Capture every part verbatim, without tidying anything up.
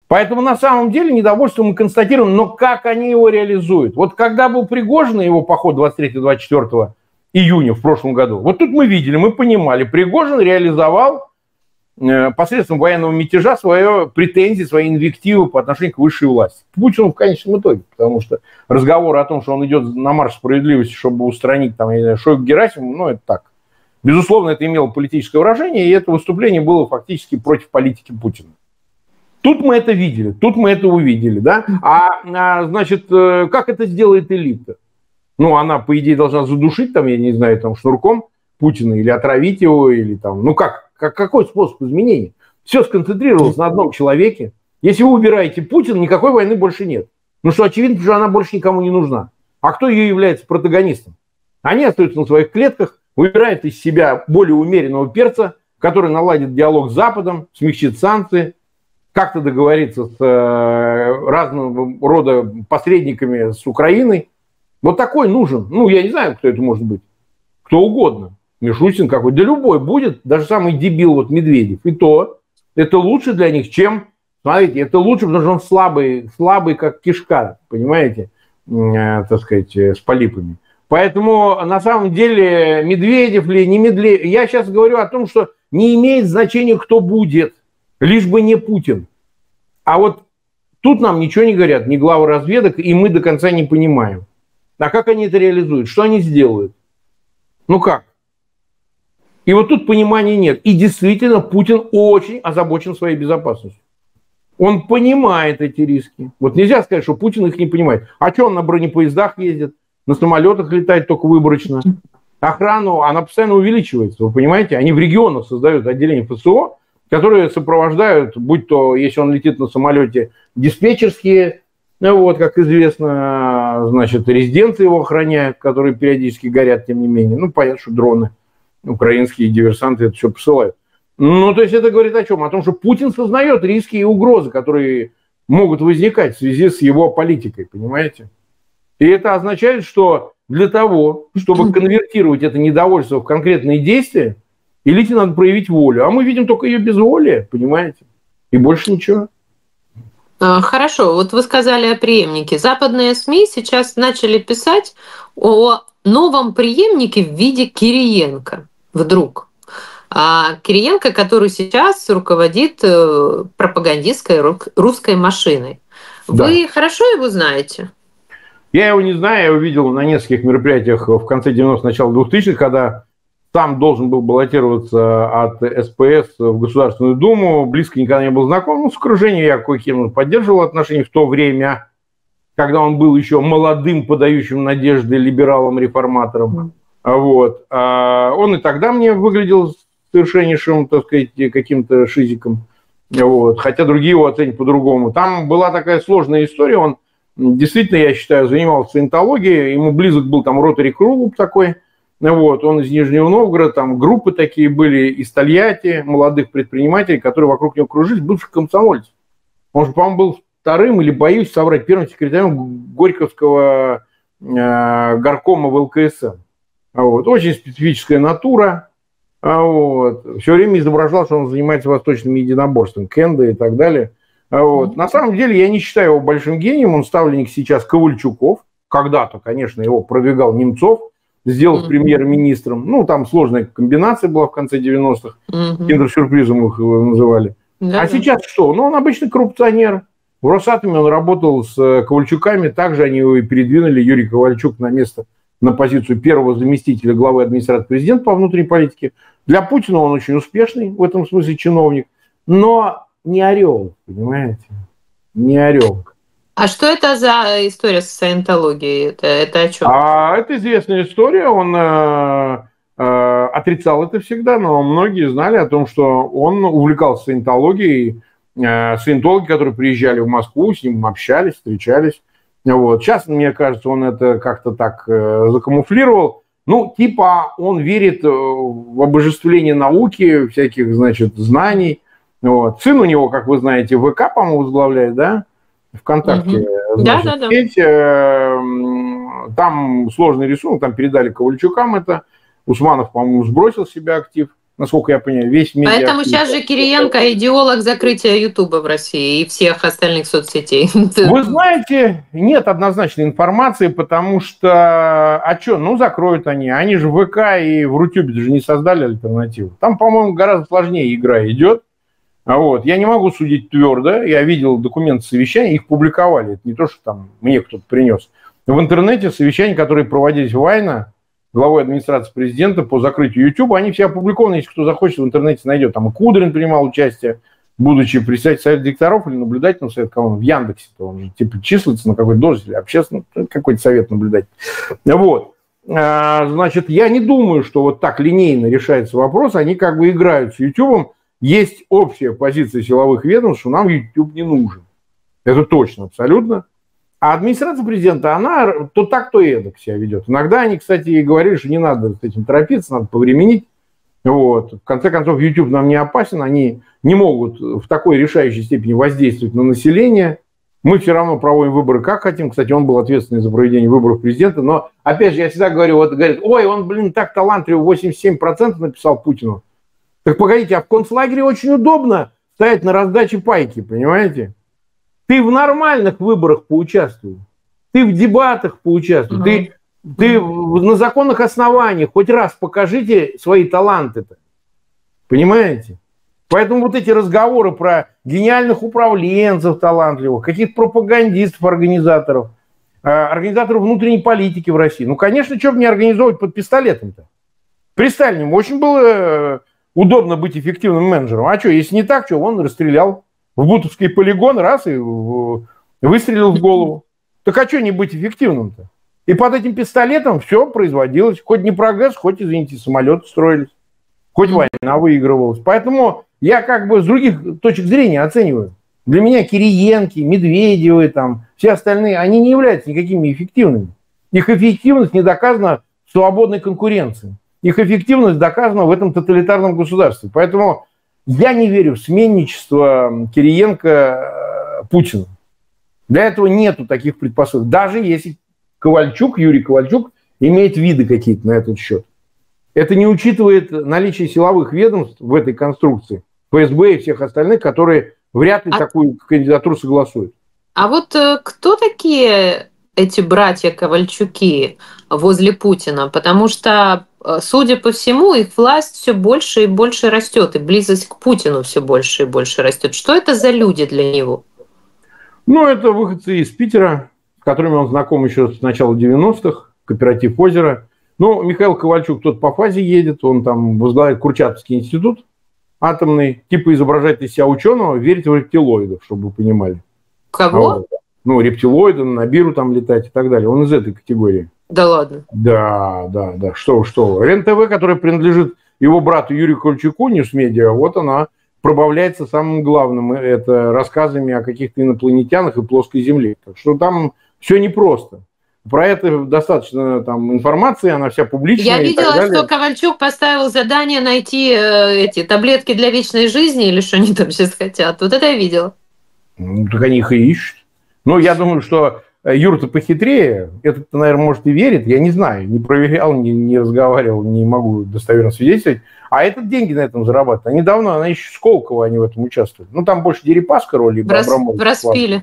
Поэтому на самом деле недовольство мы констатируем, но как они его реализуют? Вот когда был Пригожин, его поход двадцать третьего — двадцать четвёртого июня в прошлом году, вот тут мы видели, мы понимали, Пригожин реализовал э, посредством военного мятежа свои претензии, свои инвективы по отношению к высшей власти. К Путину в конечном итоге, потому что разговоры о том, что он идет на марш справедливости, чтобы устранить там, я не знаю, Шойгу Герасимова, ну это так. Безусловно, это имело политическое выражение, и это выступление было фактически против политики Путина. Тут мы это видели, тут мы это увидели, да? А, а значит, как это сделает элита? Ну, она, по идее, должна задушить, там, я не знаю, там, шнурком Путина или отравить его, или там, ну как, как какой способ изменения? Все сконцентрировалось на одном человеке. Если вы убираете Путина, никакой войны больше нет. Ну что, очевидно, что она больше никому не нужна. А кто ее является протагонистом? Они остаются на своих клетках, выбирают из себя более умеренного перца, который наладит диалог с Западом, смягчит санкции, как-то договориться с э, разного рода посредниками с Украиной. Вот такой нужен. Ну, я не знаю, кто это может быть. Кто угодно. Мишустин какой. Да любой будет. Даже самый дебил вот Медведев. И то это лучше для них, чем... Смотрите, это лучше, потому что он слабый, слабый как кишка, понимаете, э, так сказать, э, с полипами. Поэтому на самом деле Медведев ли, не Медведев... Я сейчас говорю о том, что не имеет значения, кто будет. Лишь бы не Путин. А вот тут нам ничего не говорят, ни главы разведок, и мы до конца не понимаем. А как они это реализуют? Что они сделают? Ну как? И вот тут понимания нет. И действительно, Путин очень озабочен своей безопасностью. Он понимает эти риски. Вот нельзя сказать, что Путин их не понимает. А что он на бронепоездах ездит? На самолетах летает только выборочно? Охрану, она постоянно увеличивается. Вы понимаете? Они в регионах создают отделение ФСО, которые сопровождают, будь то, если он летит на самолете, диспетчерские, ну вот, как известно, значит, резиденции его охраняют, которые периодически горят, тем не менее. Ну, понятно, что дроны, украинские диверсанты это все посылают. Ну, то есть это говорит о чем? О том, что Путин сознает риски и угрозы, которые могут возникать в связи с его политикой, понимаете? И это означает, что для того, чтобы конвертировать это недовольство в конкретные действия, элите надо проявить волю. А мы видим только ее безволие, понимаете? И больше ничего. Хорошо. Вот вы сказали о преемнике. Западные СМИ сейчас начали писать о новом преемнике в виде Кириенко. Вдруг. А Кириенко, который сейчас руководит пропагандистской русской машиной. Да. Вы хорошо его знаете? Я его не знаю. Я его видел на нескольких мероприятиях в конце девяностых, начало двухтысячных, когда сам должен был баллотироваться от СПС в Государственную Думу, близко никогда не был знаком. Ну, с окружением я кое-кем поддерживал отношения в то время, когда он был еще молодым, подающим надежды либералом-реформатором. Вот. А он и тогда мне выглядел совершеннейшим, так сказать, каким-то шизиком. Вот. Хотя другие его оценят по-другому. Там была такая сложная история. Он действительно, я считаю, занимался саентологией. Ему близок был там Ротари Клуб такой. Вот, он из Нижнего Новгорода, там группы такие были из Тольятти, молодых предпринимателей, которые вокруг него кружились, бывших комсомольцев. Он же, по-моему, был вторым, или боюсь соврать, первым секретарем Горьковского э, горкома в эл ка эс эм. Вот. Очень специфическая натура. Вот. Все время изображал, что он занимается восточными единоборствами, кендо и так далее. Вот. На самом деле, я не считаю его большим гением, он ставленник сейчас Ковальчуков. Когда-то, конечно, его продвигал Немцов, сделав mm-hmm. премьер-министром. Ну, там сложная комбинация была в конце девяностых. Mm-hmm. Киндер-сюрпризом их называли. Mm-hmm. А сейчас что? Ну, он обычный коррупционер. В Росатоме он работал с Ковальчуками. Также они его и передвинули. Юрий Ковальчук на место, на позицию первого заместителя главы администрации президента по внутренней политике. Для Путина он очень успешный, в этом смысле чиновник. Но не орел, понимаете? Не орел. А что это за история с саентологией? Это, это о чем? А, это известная история. Он э, э, отрицал это всегда, но многие знали о том, что он увлекался саентологией. Э, саентологи, которые приезжали в Москву, с ним общались, встречались. Вот. Сейчас, мне кажется, он это как-то так э, закамуфлировал. Ну, типа он верит в обожествление науки, всяких, значит, знаний. Вот. Сын у него, как вы знаете, ВК, по-моему, возглавляет, да? ВКонтакте, угу. значит, да, да, да. Сеть, э, там сложный рисунок, там передали Ковальчукам это, Усманов, по-моему, сбросил с себя актив, насколько я понимаю, весь медиа. Поэтому сейчас же Кириенко идеолог закрытия Ютуба в России и всех остальных соцсетей. Вы знаете, нет однозначной информации, потому что, а что, ну закроют они. Они же в ВК и в Рутюбе же не создали альтернативу. Там, по-моему, гораздо сложнее игра идет. Вот. Я не могу судить твердо. Я видел документы совещания, их публиковали. Это не то, что там мне кто-то принес. В интернете совещания, которые проводились в Вайна, главой администрации президента по закрытию YouTube, они все опубликованы, если кто захочет, в интернете найдет. Там и Кудрин принимал участие, будучи председателем совета директоров или наблюдательного совета, кого он в Яндексе-то, он же типа числится на какой-то должности, общественный, какой-то совет наблюдатель. Вот. Значит, я не думаю, что вот так линейно решается вопрос, они как бы играют с YouTube. Есть общая позиция силовых ведомств, что нам YouTube не нужен. Это точно, абсолютно. А администрация президента, она то так, то эдак себя ведет. Иногда они, кстати, и говорили, что не надо с этим торопиться, надо повременить. Вот. В конце концов, YouTube нам не опасен, они не могут в такой решающей степени воздействовать на население. Мы все равно проводим выборы как хотим. Кстати, он был ответственный за проведение выборов президента. Но, опять же, я всегда говорю, вот говорят, ой, он, блин, так талантлив, восемьдесят семь процентов написал Путину. Так погодите, а в концлагере очень удобно стоять на раздаче пайки, понимаете? Ты в нормальных выборах поучаствуй, ты в дебатах поучаствуй, mm-hmm. ты, ты на законных основаниях хоть раз покажите свои таланты-то, понимаете? Поэтому вот эти разговоры про гениальных управленцев талантливых, каких-то пропагандистов, организаторов, организаторов внутренней политики в России, ну, конечно, что бы не организовывать под пистолетом-то? При Сталине очень было удобно быть эффективным менеджером. А что, если не так, что он расстрелял в Бутовский полигон, раз, и выстрелил в голову. Так а что не быть эффективным-то? И под этим пистолетом все производилось. Хоть не прогресс, хоть, извините, самолеты строились. Хоть война выигрывалась. Поэтому я как бы с других точек зрения оцениваю. Для меня Кириенки, Медведевы, там, все остальные, они не являются никакими эффективными. Их эффективность не доказана в свободной конкуренции. Их эффективность доказана в этом тоталитарном государстве. Поэтому я не верю в сменничество Кириенко-Путина. Для этого нету таких предпосылок. Даже если Ковальчук, Юрий Ковальчук, имеет виды какие-то на этот счет. Это не учитывает наличие силовых ведомств в этой конструкции, ФСБ и всех остальных, которые вряд ли а... такую кандидатуру согласуют. А вот кто такие эти братья Ковальчуки возле Путина? Потому что, судя по всему, их власть все больше и больше растет, и близость к Путину все больше и больше растет. Что это за люди для него? Ну, это выходцы из Питера, с которыми он знаком еще с начала девяностых, кооператив «Озеро». Ну, Михаил Ковальчук тут по фазе едет, он там возглавляет Курчатовский институт атомный, типа изображает из себя ученого, верит в рептилоидов, чтобы вы понимали. Кого? Вот. Ну, рептилоиды, на Набиру там летать и так далее. Он из этой категории. Да ладно? Да, да, да. Что, что. РЕН-ТВ, которая принадлежит его брату Юрию Ковальчуку, Ньюсмедиа, вот она пробавляется самым главным. Это рассказами о каких-то инопланетянах и плоской Земле. Так что там все непросто. Про это достаточно там информации, она вся публичная. Я видела, что Ковальчук поставил задание найти э, эти таблетки для вечной жизни, или что они там сейчас хотят. Вот это я видела. Ну, так они их и ищут. Ну, я думаю, что Юра-то похитрее. Этот, наверное, может и верит. Я не знаю, не проверял, не, не разговаривал, не могу достоверно свидетельствовать. А этот деньги на этом зарабатывает. Они давно, она еще Сколково, они в этом участвуют. Ну, там больше Дерипаска роли. В, рас, в распиле.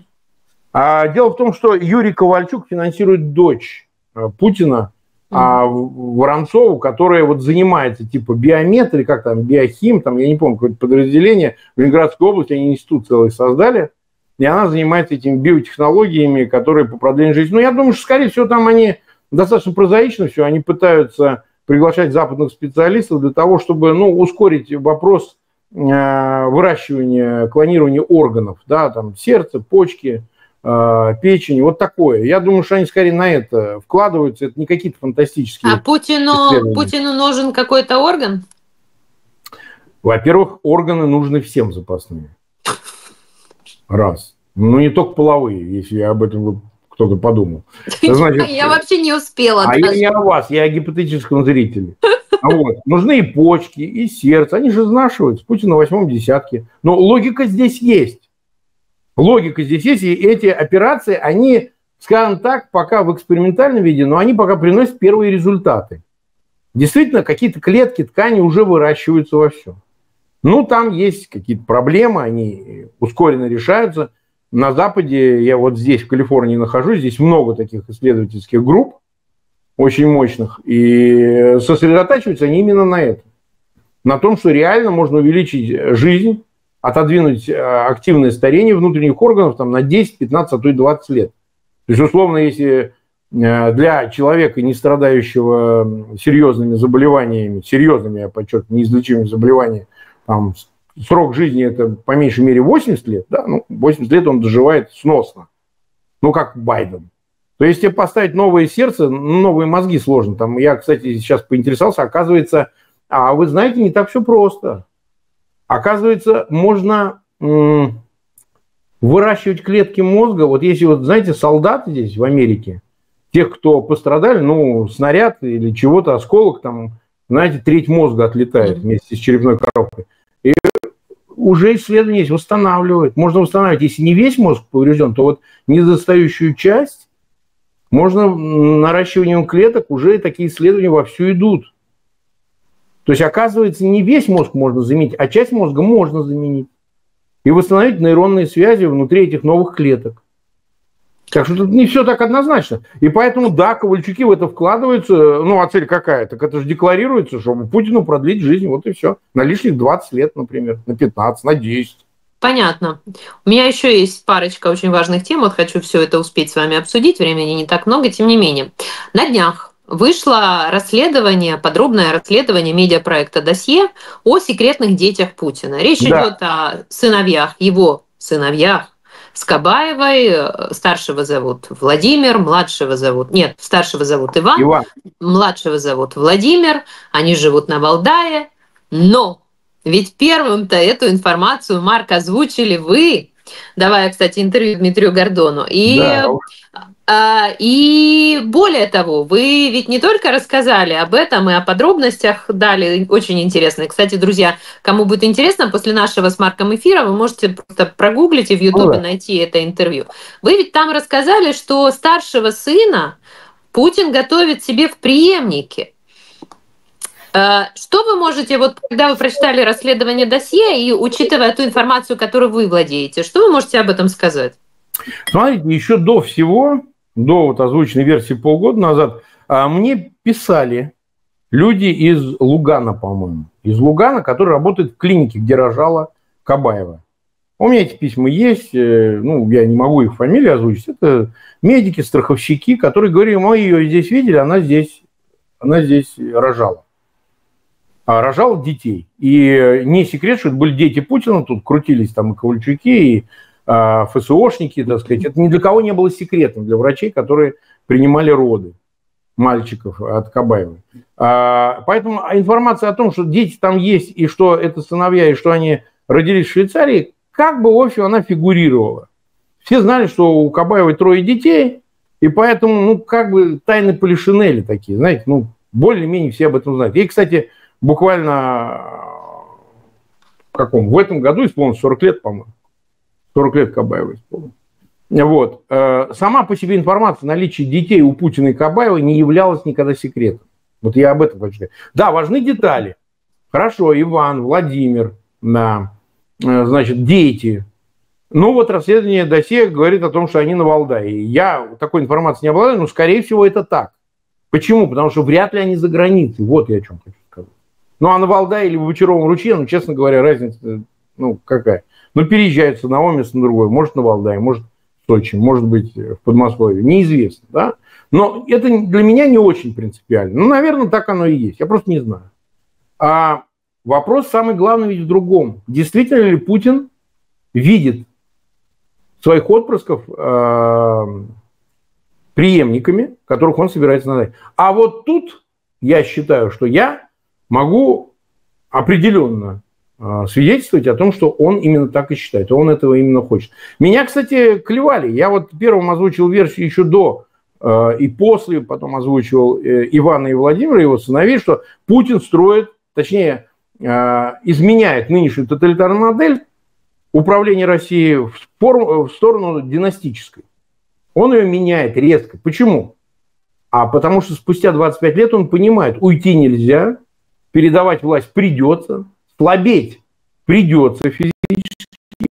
А дело в том, что Юрий Ковальчук финансирует дочь Путина, mm-hmm. а, Воронцову, которая вот занимается типа биомет или как там, биохим, там, я не помню, какое-то подразделение в Ленинградской области, они институт целый создали, и она занимается этими биотехнологиями, которые по продлению жизни. Ну, я думаю, что, скорее всего, там они достаточно прозаично все, они пытаются приглашать западных специалистов для того, чтобы, ну, ускорить вопрос э, выращивания, клонирования органов, да, там, сердца, почки, печень, вот такое. Я думаю, что они скорее на это вкладываются. Это не какие-то фантастические... А Путину, Путину нужен какой-то орган? Во-первых, органы нужны всем запасные. Раз. Ну, не только половые, если об этом кто-то подумал. Значит, я вообще не успела. А даже. Я не о вас, я о гипотетическом зрителе. А вот. Нужны и почки, и сердце. Они же изнашиваются. Путин на восьмом десятке. Но логика здесь есть. Логика здесь есть, и эти операции, они, скажем так, пока в экспериментальном виде, но они пока приносят первые результаты. Действительно, какие-то клетки, ткани уже выращиваются вовсю. Ну, там есть какие-то проблемы, они ускоренно решаются. На Западе, я вот здесь, в Калифорнии, нахожусь, здесь много таких исследовательских групп, очень мощных, и сосредотачиваются они именно на этом. На том, что реально можно увеличить жизнь, отодвинуть активное старение внутренних органов там, на десять, пятнадцать, а то и двадцать лет. То есть, условно, если для человека, не страдающего серьезными заболеваниями, серьезными, я подчеркиваю, неизлечимыми заболеваниями, там, срок жизни это по меньшей мере восемьдесят лет, да, ну, восемьдесят лет он доживает сносно, ну, как Байден. То есть, если поставить новое сердце, новые мозги сложно. Там, я, кстати, сейчас поинтересовался, оказывается, а вы знаете, не так все просто. Оказывается, можно м- выращивать клетки мозга. Вот если, вот, знаете, солдаты здесь, в Америке, тех, кто пострадали, ну, снаряд или чего-то, осколок, там, знаете, треть мозга отлетает вместе с черепной коробкой. И уже исследования есть, восстанавливают. Можно восстанавливать, если не весь мозг поврежден, то вот недостающую часть можно наращиванием клеток, уже такие исследования вовсю идут. То есть, оказывается, не весь мозг можно заменить, а часть мозга можно заменить. И восстановить нейронные связи внутри этих новых клеток. Так что тут не все так однозначно. И поэтому, да, Ковальчуки в это вкладываются. Ну, а цель какая? Так это же декларируется, чтобы Путину продлить жизнь. Вот и все. На лишних двадцать лет, например, на пятнадцать, на десять. Понятно. У меня еще есть парочка очень важных тем. Вот хочу все это успеть с вами обсудить. Времени не так много, тем не менее. На днях вышло расследование, подробное расследование медиапроекта «Досье» о секретных детях Путина. Речь да. идет о сыновьях, его сыновьях, Скабаевой, старшего зовут Владимир, младшего зовут... Нет, старшего зовут Иван, Иван, младшего зовут Владимир, они живут на Валдае, но ведь первым-то эту информацию, Марк, озвучили вы, давая, кстати, интервью Дмитрию Гордону, и... Да. И более того, вы ведь не только рассказали об этом и о подробностях дали, очень интересно. Кстати, друзья, кому будет интересно, после нашего с Марком эфира вы можете просто прогуглить и в Ютубе найти это интервью. Вы ведь там рассказали, что старшего сына Путин готовит себе в преемнике. Что вы можете, вот когда вы прочитали расследование «Досье» и учитывая ту информацию, которую вы владеете, что вы можете об этом сказать? Смотрите, еще до всего, до вот озвученной версии полгода назад, мне писали люди из Лугана, по-моему, из Лугана, которые работают в клинике, где рожала Кабаева. У меня эти письма есть, ну, я не могу их фамилии озвучить. Это медики, страховщики, которые говорили, мы ее здесь видели, она здесь, она здесь рожала. А рожала детей. И не секрет, что это были дети Путина, тут крутились там и Ковальчуки, и ФСОшники, так сказать. Это ни для кого не было секретом, для врачей, которые принимали роды мальчиков от Кабаевой. Поэтому информация о том, что дети там есть, и что это сыновья, и что они родились в Швейцарии, как бы, в общем, она фигурировала. Все знали, что у Кабаевой трое детей, и поэтому, ну, как бы тайны полишинели такие, знаете, ну, более-менее все об этом знают. И, кстати, буквально в каком? В этом году исполнилось сорок лет, по-моему. сорок лет Кабаевой исполнилось. Вот. Сама по себе информация о наличии детей у Путина и Кабаевой не являлась никогда секретом. Вот я об этом хочу сказать. Да, важны детали. Хорошо, Иван, Владимир, да, значит, дети. Ну вот расследование «Досье» говорит о том, что они на Валдае. Я такой информацией не обладаю, но, скорее всего, это так. Почему? Потому что вряд ли они за границей. Вот я о чем хочу сказать. Ну, а на Валдае или в Бочаровом ручье, ну, честно говоря, разница, ну, какая? Ну, переезжают с одного места на другое. Может, на Валдае, может, в Сочи, может быть, в Подмосковье. Неизвестно, да? Но это для меня не очень принципиально. Ну, наверное, так оно и есть. Я просто не знаю. А вопрос самый главный ведь в другом. Действительно ли Путин видит своих отпрысков э, преемниками, которых он собирается назначить? А вот тут я считаю, что я могу определенно свидетельствовать о том, что он именно так и считает, он этого именно хочет. Меня, кстати, клевали. Я вот первым озвучил версию еще до э, и после, потом озвучивал э, Ивана и Владимира, его сыновей, что Путин строит, точнее, э, изменяет нынешнюю тоталитарную модель управления Россией в, спор, в сторону династической. Он ее меняет резко. Почему? А потому что спустя двадцать пять лет он понимает, уйти нельзя, передавать власть придется, слабеть придется физически.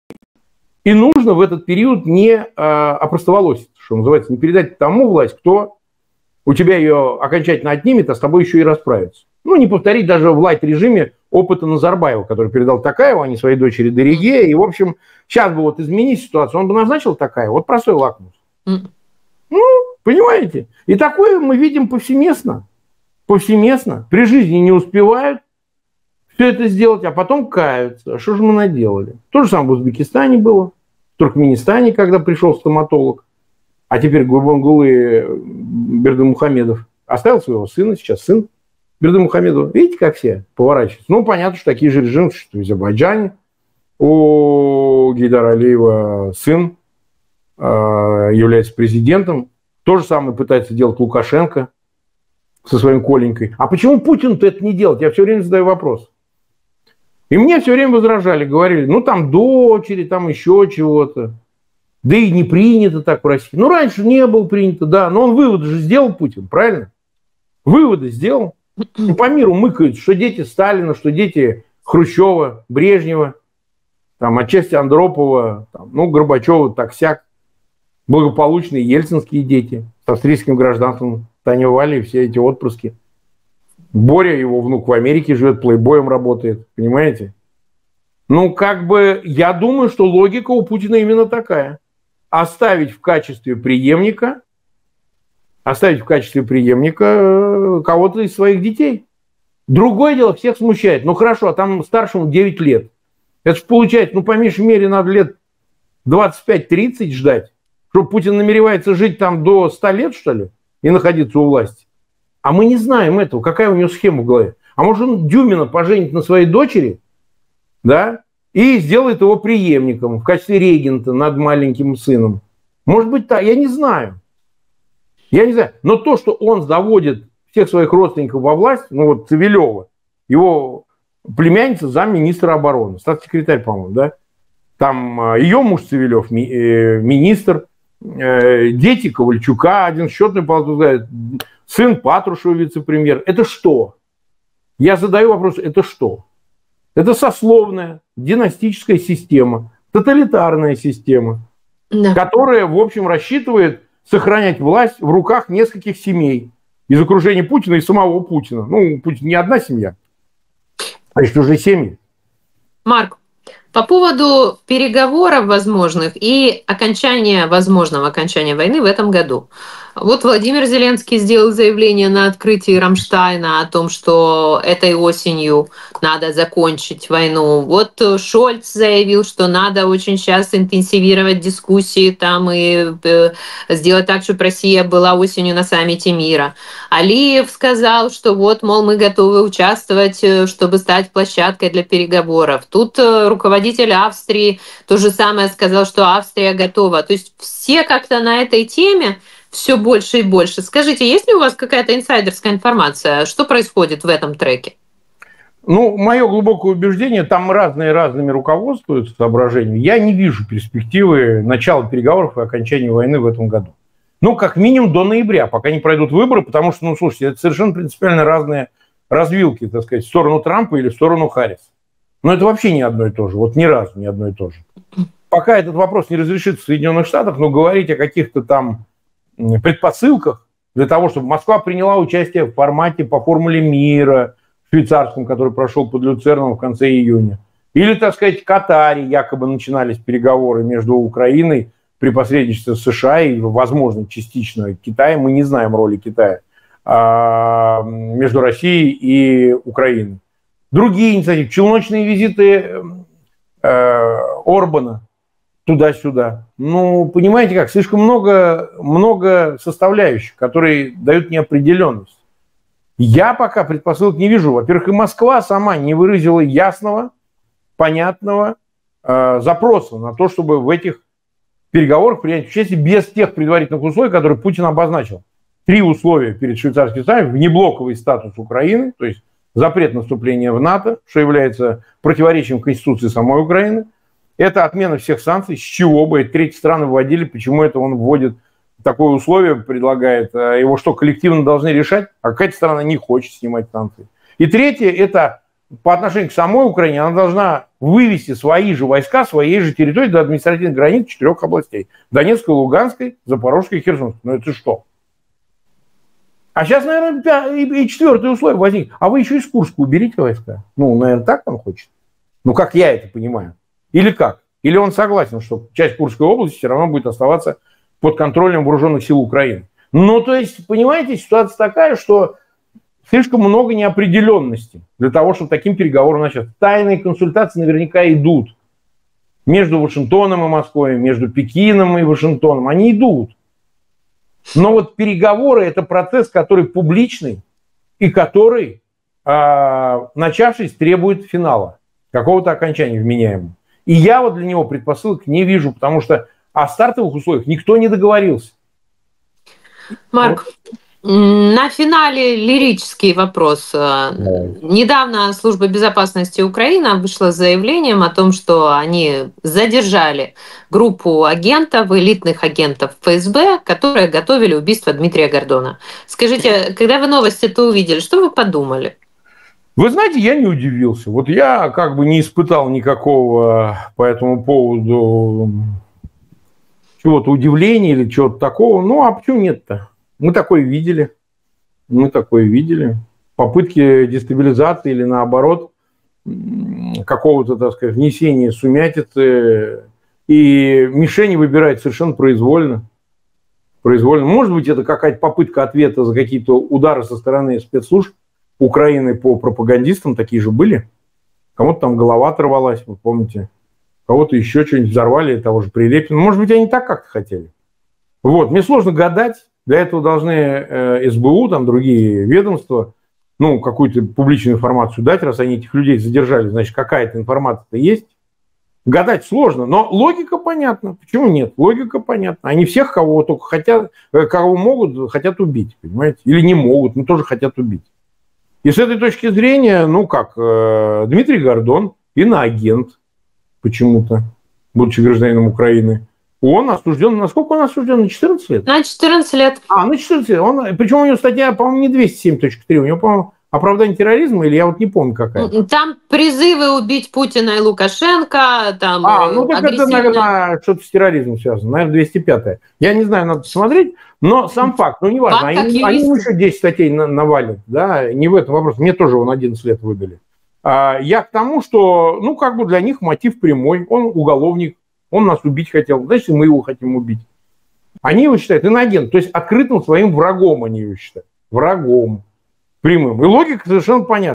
И нужно в этот период не а, опростоволоситься, что называется, не передать тому власть, кто у тебя ее окончательно отнимет, а с тобой еще и расправится. Ну, не повторить даже в лайт-режиме опыта Назарбаева, который передал Токаеву, а не своей дочери Дариге. И, в общем, сейчас бы вот изменить ситуацию, он бы назначил Токаева. Вот простой лакмус. Mm. Ну, понимаете? И такое мы видим повсеместно. Повсеместно. При жизни не успевают все это сделать, а потом каются. Что же мы наделали? То же самое в Узбекистане было, в Туркменистане, когда пришел стоматолог. А теперь Гурбангулы Бердымухамедов оставил своего сына, сейчас сын Бердымухамедова. Видите, как все поворачиваются? Ну, понятно, что такие же режимы, что в Азербайджане. У Гейдара Алиева сын э, является президентом. То же самое пытается делать Лукашенко со своим Коленькой. А почему Путин-то это не делает? Я все время задаю вопрос. И мне все время возражали, говорили, ну, там дочери, там еще чего-то. Да и не принято так в России. Ну, раньше не было принято, да. Но он выводы же сделал, Путин, правильно? Выводы сделал. И по миру мыкают, что дети Сталина, что дети Хрущева, Брежнева, там, отчасти Андропова, там, ну, Горбачева, так-сяк. Благополучные ельцинские дети с австрийским гражданством. Таня Вали и все эти отпрыски. Боря, его внук, в Америке живет, плейбоем работает. Понимаете? Ну, как бы, я думаю, что логика у Путина именно такая. Оставить в качестве преемника, оставить в качестве преемника кого-то из своих детей. Другое дело, всех смущает. Ну, хорошо, а там старшему девять лет. Это же получается, ну, по меньшей мере, надо лет двадцать пять тридцать ждать, что Путин намеревается жить там до ста лет, что ли, и находиться у власти. А мы не знаем этого, какая у него схема в голове. А может, он Дюмина поженит на своей дочери, да, и сделает его преемником в качестве регента над маленьким сыном. Может быть, так, я не знаю. Я не знаю. Но то, что он заводит всех своих родственников во власть, ну вот Цивилева, его племянница замминистра обороны, статс-секретарь, по-моему, да, там ее муж Цивилев, ми, э, министр, э, дети Ковальчука, один счетный палаты, сын Патрушева, вице-премьер. Это что? Я задаю вопрос, это что? Это сословная, династическая система, тоталитарная система, да, которая, в общем, рассчитывает сохранять власть в руках нескольких семей из окружения Путина и самого Путина. Ну, Путин не одна семья, а еще уже семьи. Марк, по поводу переговоров возможных и окончания, возможного окончания войны в этом году. Вот Владимир Зеленский сделал заявление на открытии Рамштайна о том, что этой осенью надо закончить войну. Вот Шольц заявил, что надо очень сейчас интенсивировать дискуссии там и сделать так, чтобы Россия была осенью на саммите мира. Алиев сказал, что вот, мол, мы готовы участвовать, чтобы стать площадкой для переговоров. Тут руководитель Австрии то же самое сказал, что Австрия готова. То есть все как-то на этой теме все больше и больше. Скажите, есть ли у вас какая-то инсайдерская информация? Что происходит в этом треке? Ну, мое глубокое убеждение, там разные разными руководствуются соображениями. Я не вижу перспективы начала переговоров и окончания войны в этом году. Ну, как минимум до ноября, пока не пройдут выборы, потому что, ну, слушайте, это совершенно принципиально разные развилки, так сказать, в сторону Трампа или в сторону Харриса. Но это вообще не одно и то же, вот ни разу не одно и то же. Пока этот вопрос не разрешится в Соединенных Штатах, но говорить о каких-то там предпосылках для того, чтобы Москва приняла участие в формате по формуле мира швейцарском, который прошел под Люцерном в конце июня. Или, так сказать, в Катаре якобы начинались переговоры между Украиной при посредничестве США и, возможно, частично Китаем, мы не знаем роли Китая, между Россией и Украиной. Другие инициативы, челночные визиты Орбана туда-сюда. Ну, понимаете как, слишком много, много составляющих, которые дают неопределенность. Я пока предпосылок не вижу. Во-первых, и Москва сама не выразила ясного, понятного э, запроса на то, чтобы в этих переговорах принять участие без тех предварительных условий, которые Путин обозначил. Три условия перед швейцарским саммитом: внеблоковый статус Украины, то есть запрет наступления в НАТО, что является противоречием Конституции самой Украины. Это отмена всех санкций, с чего бы эти третьи страны вводили, почему это он вводит такое условие предлагает. Его что, коллективно должны решать? А какая-то страна не хочет снимать санкции. И третье, это по отношению к самой Украине, она должна вывести свои же войска, своей же территории до административных границ четырех областей. Донецкой, Луганской, Запорожской и Херсонской. Ну это что? А сейчас, наверное, и четвертое условие возник. А вы еще из Курска уберите войска. Ну, наверное, так он хочет. Ну, как я это понимаю. Или как? Или он согласен, что часть Курской области все равно будет оставаться под контролем вооруженных сил Украины. Ну, то есть, понимаете, ситуация такая, что слишком много неопределенности для того, чтобы таким переговорам начать. Тайные консультации наверняка идут. Между Вашингтоном и Москвой, между Пекином и Вашингтоном. Они идут. Но вот переговоры – это процесс, который публичный и который, э, начавшись, требует финала, какого-то окончания вменяемого. И я вот для него предпосылок не вижу, потому что о стартовых условиях никто не договорился. Марк, на финале лирический вопрос. Да. Недавно Служба безопасности Украины вышла с заявлением о том, что они задержали группу агентов, элитных агентов ФСБ, которые готовили убийство Дмитрия Гордона. Скажите, когда вы новости-то увидели, что вы подумали? Вы знаете, я не удивился. Вот я как бы не испытал никакого по этому поводу чего-то удивления или чего-то такого. Ну, а почему нет-то? Мы такое видели. Мы такое видели. Попытки дестабилизации или наоборот какого-то, так сказать, внесения сумятицы. И мишени выбирать совершенно произвольно. Произвольно. Может быть, это какая-то попытка ответа за какие-то удары со стороны спецслужб Украины по пропагандистам. Такие же были. Кому-то там голова оторвалась, вы помните. Кого-то еще что-нибудь взорвали, того же Прилепина. Может быть, они так как-то хотели. Вот. Мне сложно гадать. Для этого должны э, СБУ, там другие ведомства, ну, какую-то публичную информацию дать, раз они этих людей задержали, значит, какая-то информация-то есть. Гадать сложно, но логика понятна. Почему нет? Логика понятна. Они всех, кого только хотят, кого могут, хотят убить, понимаете? Или не могут, но тоже хотят убить. И с этой точки зрения, ну как, э, Дмитрий Гордон, иноагент почему-то, будучи гражданином Украины, он осужден, насколько он осужден? На четырнадцать лет? На четырнадцать лет. А, на четырнадцать лет. Он, причем у него статья, по-моему, не двести семь точка три, у него, по-моему, оправдание терроризма, или я вот не помню какая. Там призывы убить Путина и Лукашенко, там А, ну так агрессивно... это, наверное, что-то с терроризмом связано, наверное, двести пятая. Я не знаю, надо посмотреть, но сам факт, ну неважно, они, они еще десять статей навалят, да, не в этом вопрос, мне тоже он одиннадцать лет выдали. А, я к тому, что, ну как бы для них мотив прямой, он уголовник, он нас убить хотел, значит, мы его хотим убить. Они его считают иноагент, то есть открытым своим врагом они его считают, врагом прямым. И логика совершенно понятна.